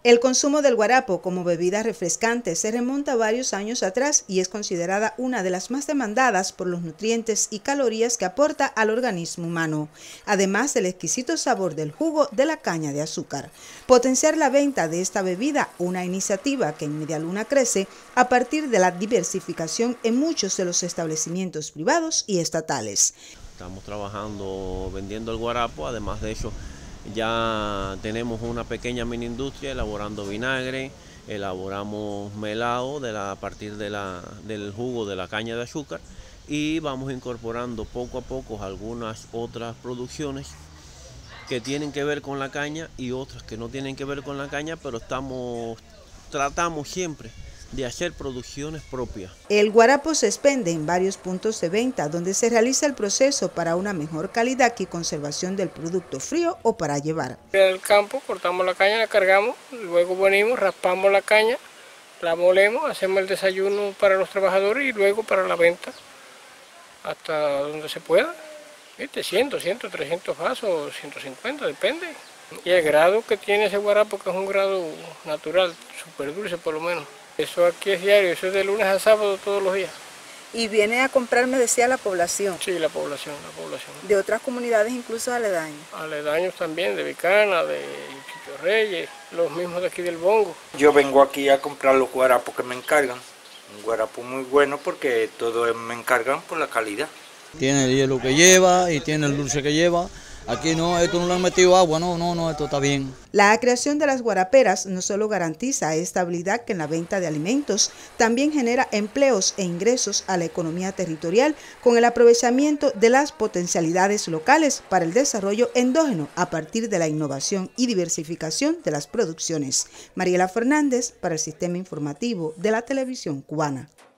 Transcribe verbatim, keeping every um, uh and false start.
El consumo del guarapo como bebida refrescante se remonta varios años atrás y es considerada una de las más demandadas por los nutrientes y calorías que aporta al organismo humano, además del exquisito sabor del jugo de la caña de azúcar. Potenciar la venta de esta bebida, una iniciativa que en Media Luna crece a partir de la diversificación en muchos de los establecimientos privados y estatales. Estamos trabajando vendiendo el guarapo, además de eso ya tenemos una pequeña mini industria elaborando vinagre, elaboramos melado de la, a partir de la, del jugo de la caña de azúcar y vamos incorporando poco a poco algunas otras producciones que tienen que ver con la caña y otras que no tienen que ver con la caña, pero estamos, tratamos siempre de hacer producciones propias. El guarapo se expende en varios puntos de venta donde se realiza el proceso para una mejor calidad y conservación del producto frío o para llevar. En el campo cortamos la caña, la cargamos, luego venimos, raspamos la caña, la molemos, hacemos el desayuno para los trabajadores y luego para la venta hasta donde se pueda. Este, cien, doscientos, trescientos vasos, ciento cincuenta, depende. Y el grado que tiene ese guarapo, que es un grado natural, súper dulce por lo menos. Eso aquí es diario, eso es de lunes a sábado todos los días. ¿Y viene a comprar, me decía, la población? Sí, la población, la población. ¿De otras comunidades incluso aledañas? Aledaños también, de Vicana, de Chicho Reyes, los mismos de aquí del Bongo. Yo vengo aquí a comprar los guarapos que me encargan. Un guarapo muy bueno porque todo me encargan por la calidad. Tiene el hielo que lleva y tiene el dulce que lleva. Aquí no, esto no le han metido agua, no, no, no, esto está bien. La creación de las guaraperas no solo garantiza estabilidad que en la venta de alimentos, también genera empleos e ingresos a la economía territorial con el aprovechamiento de las potencialidades locales para el desarrollo endógeno a partir de la innovación y diversificación de las producciones. Mariela Fernández para el Sistema Informativo de la Televisión Cubana.